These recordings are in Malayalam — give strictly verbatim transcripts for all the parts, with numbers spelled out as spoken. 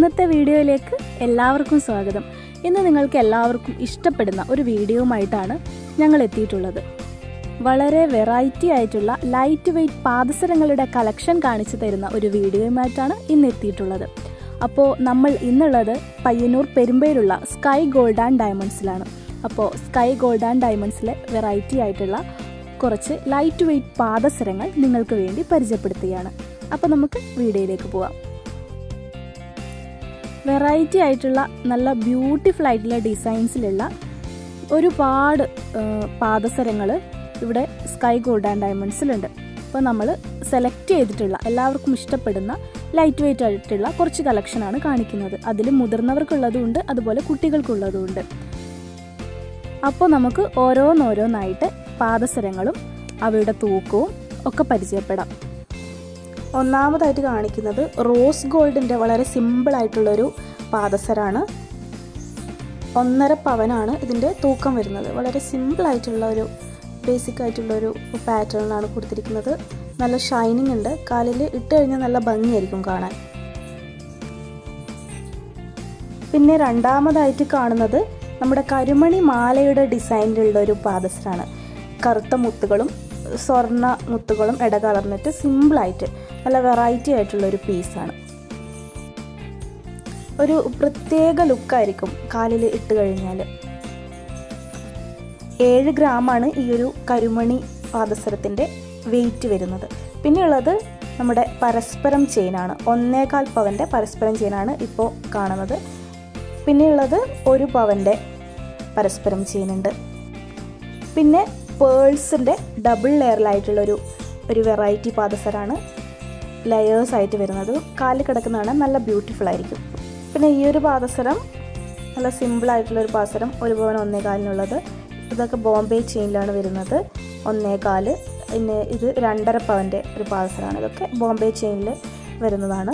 ഇന്നത്തെ വീഡിയോയിലേക്ക് എല്ലാവർക്കും സ്വാഗതം. ഇന്ന് നിങ്ങൾക്ക് എല്ലാവർക്കും ഇഷ്ടപ്പെടുന്ന ഒരു വീഡിയോയുമായിട്ടാണ് ഞങ്ങൾ എത്തിയിട്ടുള്ളത്. വളരെ വെറൈറ്റി ആയിട്ടുള്ള ലൈറ്റ് വെയ്റ്റ് പാദസരങ്ങളുടെ കളക്ഷൻ കാണിച്ചു തരുന്ന ഒരു വീഡിയോയുമായിട്ടാണ് ഇന്ന് എത്തിയിട്ടുള്ളത്. അപ്പോൾ നമ്മൾ ഇന്നുള്ളത് പയ്യന്നൂർ പെരുമ്പയിലുള്ള സ്കൈ ഗോൾഡ് ആൻഡ് ഡയമണ്ട്സിലാണ്. അപ്പോൾ സ്കൈ ഗോൾഡ് ആൻഡ് ഡയമണ്ട്സിലെ വെറൈറ്റി ആയിട്ടുള്ള കുറച്ച് ലൈറ്റ് വെയ്റ്റ് പാദസരങ്ങൾ നിങ്ങൾക്ക് വേണ്ടി പരിചയപ്പെടുത്തുകയാണ്. അപ്പോൾ നമുക്ക് വീഡിയോയിലേക്ക് പോവാം. വെറൈറ്റി ആയിട്ടുള്ള നല്ല ബ്യൂട്ടിഫുൾ ആയിട്ടുള്ള ഡിസൈൻസിലുള്ള ഒരുപാട് പാദസരങ്ങൾ ഇവിടെ സ്കൈ ഗോൾഡ് ആൻഡ് ഡയമണ്ട്സിലുണ്ട്. അപ്പോൾ നമ്മൾ സെലക്ട് ചെയ്തിട്ടുള്ള എല്ലാവർക്കും ഇഷ്ടപ്പെടുന്ന ലൈറ്റ് വെയ്റ്റ് ആയിട്ടുള്ള കുറച്ച് കളക്ഷനാണ് കാണിക്കുന്നത്. അതിൽ മുതിർന്നവർക്കുള്ളതുമുണ്ട്, അതുപോലെ കുട്ടികൾക്കുള്ളതുമുണ്ട്. അപ്പോൾ നമുക്ക് ഓരോന്നോരോന്നായിട്ട് പാദസരങ്ങളും അവയുടെ തൂക്കവും ഒക്കെ പരിചയപ്പെടാം. ഒന്നാമതായിട്ട് കാണിക്കുന്നത് റോസ് ഗോൾഡിൻ്റെ വളരെ സിമ്പിളായിട്ടുള്ളൊരു പാദസരമാണ്. ഒന്നര പവനാണ് ഇതിൻ്റെ തൂക്കം വരുന്നത്. വളരെ സിമ്പിളായിട്ടുള്ള ഒരു ബേസിക് ആയിട്ടുള്ളൊരു പാറ്റേണിലാണ് കൊടുത്തിരിക്കുന്നത്. നല്ല ഷൈനിങ് ഉണ്ട്. കാലിൽ ഇട്ട് കഴിഞ്ഞാൽ നല്ല ഭംഗിയായിരിക്കും കാണാൻ. പിന്നെ രണ്ടാമതായിട്ട് കാണുന്നത് നമ്മുടെ കരുമണി മാലയുടെ ഡിസൈനിലുള്ള ഒരു പാദസരമാണ്. കറുത്ത മുത്തുകളും സ്വർണ്ണ മുത്തുകളും ഇടകലർന്നിട്ട് സിമ്പിളായിട്ട് നല്ല വെറൈറ്റി ആയിട്ടുള്ളൊരു പീസാണ്. ഒരു പ്രത്യേക ലുക്കായിരിക്കും കാലിൽ ഇട്ട് കഴിഞ്ഞാൽ. ഏഴ് ഗ്രാമാണ് ഈ ഒരു കരുമണി പാദസരത്തിൻ്റെ വെയിറ്റ് വരുന്നത്. പിന്നെയുള്ളത് നമ്മുടെ പരസ്പരം ചെയിനാണ്. ഒന്നേകാൽ പവൻ്റെ പരസ്പരം ചെയിനാണ് ഇപ്പോൾ കാണുന്നത്. പിന്നെയുള്ളത് ഒരു പവൻ്റെ പരസ്പരം ചെയിനുണ്ട്. പിന്നെ പേൾസിൻ്റെ ഡബിൾ ലെയറിലായിട്ടുള്ളൊരു ഒരു വെറൈറ്റി പാദസരമാണ്. ലെയേഴ്സ് ആയിട്ട് വരുന്നത് കാലിൽ കിടക്കുന്നതാണ്. നല്ല ബ്യൂട്ടിഫുൾ ആയിരിക്കും. പിന്നെ ഈ ഒരു പാദസരം നല്ല സിമ്പിളായിട്ടുള്ളൊരു പാദസരം, ഒരു പവൻ ഒന്നേകാലിനുള്ളത്. ഇതൊക്കെ ബോംബെ ചെയിനിലാണ് വരുന്നത്. ഒന്നേകാല്. പിന്നെ ഇത് രണ്ടര പവൻ്റെ ഒരു പാദസരമാണ്. ഇതൊക്കെ ബോംബെ ചെയിനിൽ വരുന്നതാണ്.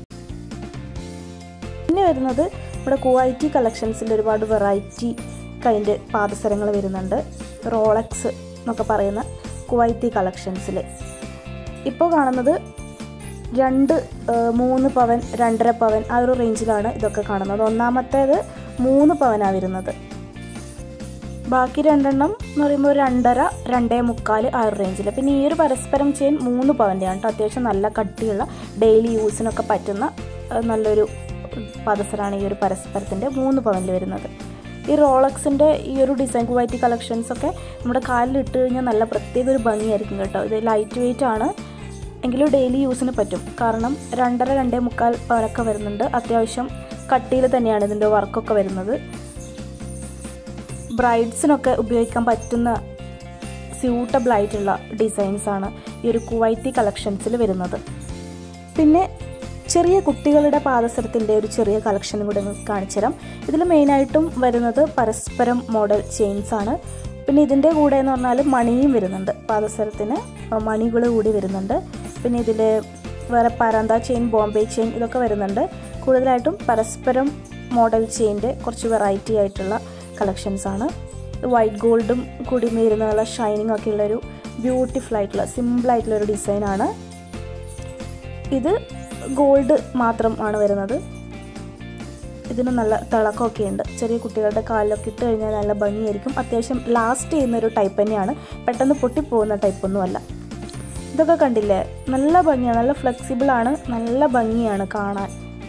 പിന്നെ വരുന്നത് നമ്മുടെ കുവൈറ്റി കളക്ഷൻസിൻ്റെ ഒരുപാട് വെറൈറ്റി കൈൻഡ് പാദസരങ്ങൾ വരുന്നുണ്ട്. റോളക്സ് എന്നൊക്കെ പറയുന്ന കുവൈറ്റി കളക്ഷൻസിൽ ഇപ്പോൾ കാണുന്നത് രണ്ട് മൂന്ന് പവൻ രണ്ടര പവൻ ആ ഒരു റേഞ്ചിലാണ് ഇതൊക്കെ കാണുന്നത്. ഒന്നാമത്തേത് മൂന്ന് പവനാണ് വരുന്നത്. ബാക്കി രണ്ടെണ്ണം എന്ന് പറയുമ്പോൾ രണ്ടര രണ്ടേ മുക്കാൽ ആ ഒരു റേഞ്ചിൽ. പിന്നെ ഈ ഒരു പരസ്പരം ചെയിൻ മൂന്ന് പവൻ്റെയാണ് കേട്ടോ. അത്യാവശ്യം നല്ല കട്ടിയുള്ള ഡെയിലി യൂസിനൊക്കെ പറ്റുന്ന നല്ലൊരു പാദസരമാണ് ഈ ഒരു പരസ്പരത്തിൻ്റെ മൂന്ന് പവനിൽ വരുന്നത്. ഈ റോളക്സിൻ്റെ ഈ ഒരു ഡിസൈൻ കുവൈറ്റി കളക്ഷൻസൊക്കെ നമ്മുടെ കാലിൽ ഇട്ട് കഴിഞ്ഞാൽ നല്ല പ്രത്യേക ഒരു ഭംഗിയായിരിക്കും കേട്ടോ. ഇത് ലൈറ്റ് വെയ്റ്റ് ആണ് എങ്കിലും ഡെയിലി യൂസിന് പറ്റും. കാരണം രണ്ടര രണ്ടേ മുക്കാൽ പവനൊക്കെ വരുന്നുണ്ട്. അത്യാവശ്യം കട്ടിയിൽ തന്നെയാണ് ഇതിൻ്റെ വർക്കൊക്കെ വരുന്നത്. ബ്രൈഡ്സിനൊക്കെ ഉപയോഗിക്കാൻ പറ്റുന്ന സ്യൂട്ടബിൾ ആയിട്ടുള്ള ഡിസൈൻസാണ് ഈ ഒരു കുവൈറ്റി കളക്ഷൻസിൽ വരുന്നത്. പിന്നെ ചെറിയ കുട്ടികളുടെ പാദസരത്തിൻ്റെ ഒരു ചെറിയ കളക്ഷനും കൂടെ കാണിച്ചു തരാം. ഇതിൽ മെയിനായിട്ടും വരുന്നത് പരസ്പരം മോഡൽ ചെയിൻസ് ആണ്. പിന്നെ ഇതിൻ്റെ കൂടെ എന്ന് പറഞ്ഞാൽ മണിയും വരുന്നുണ്ട്. പാദസരത്തിന് മണികൾ കൂടി വരുന്നുണ്ട്. പിന്നെ ഇതിൽ വേറെ പരന്ത ചെയിൻ, ബോംബെ ചെയിൻ ഇതൊക്കെ വരുന്നുണ്ട്. കൂടുതലായിട്ടും പരസ്പരം മോഡൽ ചെയിൻ്റെ കുറച്ച് വെറൈറ്റി ആയിട്ടുള്ള കളക്ഷൻസ് ആണ്. വൈറ്റ് ഗോൾഡും കൂടി വരുന്ന നല്ല ഷൈനിങ് ഒക്കെ ഉള്ളൊരു ബ്യൂട്ടിഫുൾ ആയിട്ടുള്ള സിമ്പിളായിട്ടുള്ളൊരു ഡിസൈനാണ്. ഇത് ഗോൾഡ് മാത്രം ആണ് വരുന്നത്. ഇതിന് നല്ല തിളക്കമൊക്കെ ഉണ്ട്. ചെറിയ കുട്ടികളുടെ കാലിലൊക്കെ ഇട്ട് കഴിഞ്ഞാൽ നല്ല ഭംഗിയായിരിക്കും. അത്യാവശ്യം ലാസ്റ്റ് ചെയ്യുന്നൊരു ടൈപ്പ് തന്നെയാണ്. പെട്ടെന്ന് പൊട്ടിപ്പോകുന്ന ടൈപ്പൊന്നുമല്ല. ഇതൊക്കെ കണ്ടില്ലേ, നല്ല ഭംഗിയാണ്. നല്ല ഫ്ലെക്സിബിളാണ്, നല്ല ഭംഗിയാണ് കാണാൻ.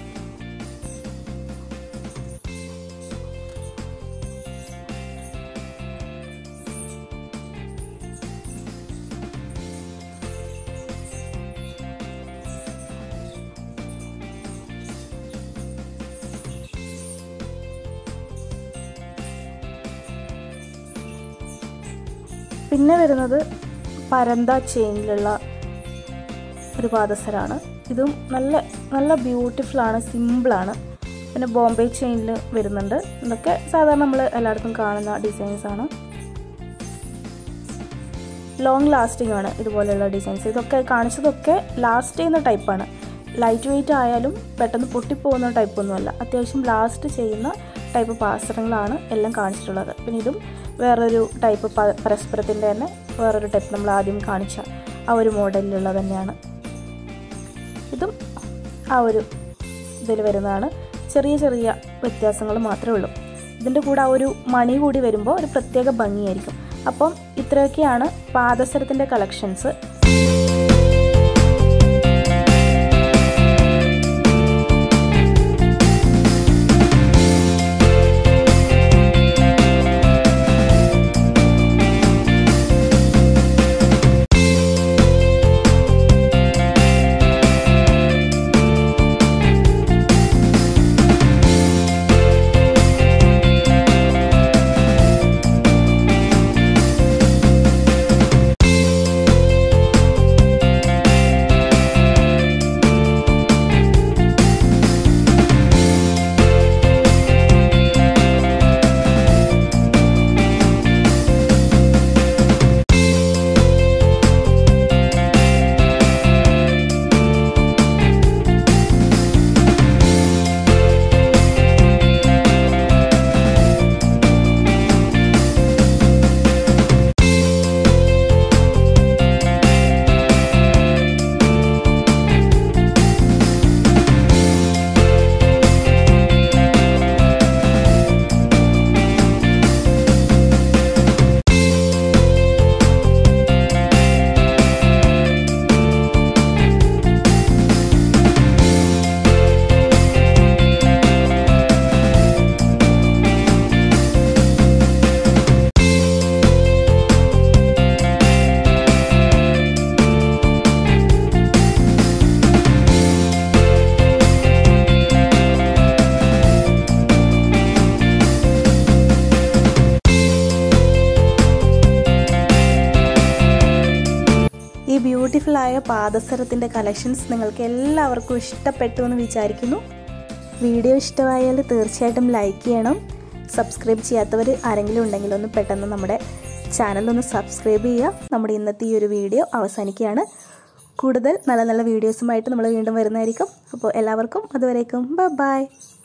പിന്നെ വരുന്നത് പരന്ത ചെയിനിലുള്ള ഒരു പാദസരമാണ്. ഇതും നല്ല നല്ല ബ്യൂട്ടിഫുള്ളാണ്, സിമ്പിളാണ്. പിന്നെ ബോംബെ ചെയിനിൽ വരുന്നുണ്ട്. ഇതൊക്കെ സാധാരണ നമ്മൾ എല്ലായിടത്തും കാണുന്ന ഡിസൈൻസാണ്. ലോങ് ലാസ്റ്റിംഗ് ആണ് ഇതുപോലെയുള്ള ഡിസൈൻസ്. ഇതൊക്കെ കാണിച്ചതൊക്കെ ലാസ്റ്റ് ചെയ്യുന്ന ടൈപ്പാണ്. ലൈറ്റ് വെയ്റ്റ് ആയാലും പെട്ടെന്ന് പൊട്ടിപ്പോകുന്ന ടൈപ്പൊന്നുമല്ല. അത്യാവശ്യം ലാസ്റ്റ് ചെയ്യുന്ന ടൈപ്പ് പാദസരങ്ങളാണ് എല്ലാം കാണിച്ചിട്ടുള്ളത്. പിന്നെ ഇതും വേറൊരു ടൈപ്പ് പരസ്പരത്തിൻ്റെ തന്നെ വേറൊരു ടൈപ്പ് നമ്മൾ ആദ്യം കാണിച്ച ആ ഒരു മോഡലിലുള്ള തന്നെയാണ്. ഇതും ആ ഒരു ഇതിൽ വരുന്നതാണ്. ചെറിയ ചെറിയ വ്യത്യാസങ്ങൾ മാത്രമേ ഉള്ളൂ. ഇതിൻ്റെ കൂടെ ആ ഒരു മണി കൂടി വരുമ്പോൾ ഒരു പ്രത്യേക ഭംഗിയായിരിക്കും. അപ്പം ഇത്രയൊക്കെയാണ് പാദസരത്തിൻ്റെ കളക്ഷൻസ്. ഈ ബ്യൂട്ടിഫുൾ ആയ പാദസരത്തിൻ്റെ കളക്ഷൻസ് നിങ്ങൾക്ക് എല്ലാവർക്കും ഇഷ്ടപ്പെട്ടു എന്ന് വിചാരിക്കുന്നു. വീഡിയോ ഇഷ്ടമായാൽ തീർച്ചയായിട്ടും ലൈക്ക് ചെയ്യണം. സബ്സ്ക്രൈബ് ചെയ്യാത്തവർ ആരെങ്കിലും ഉണ്ടെങ്കിൽ ഒന്ന് പെട്ടെന്ന് നമ്മുടെ ചാനലൊന്ന് സബ്സ്ക്രൈബ് ചെയ്യുക. നമ്മുടെ ഇന്നത്തെ ഈ ഒരു വീഡിയോ അവസാനിക്കുകയാണ്. കൂടുതൽ നല്ല നല്ല വീഡിയോസുമായിട്ട് നമ്മൾ വീണ്ടും വരുന്നതായിരിക്കും. അപ്പോൾ എല്ലാവർക്കും അതുവരേക്കും ബൈ ബൈ.